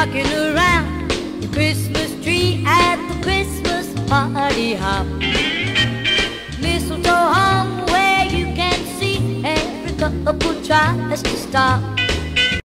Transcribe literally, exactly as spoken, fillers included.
rocking around the Christmas tree at the Christmas party hop. Mistletoe hung where you can see every couple tries to stop.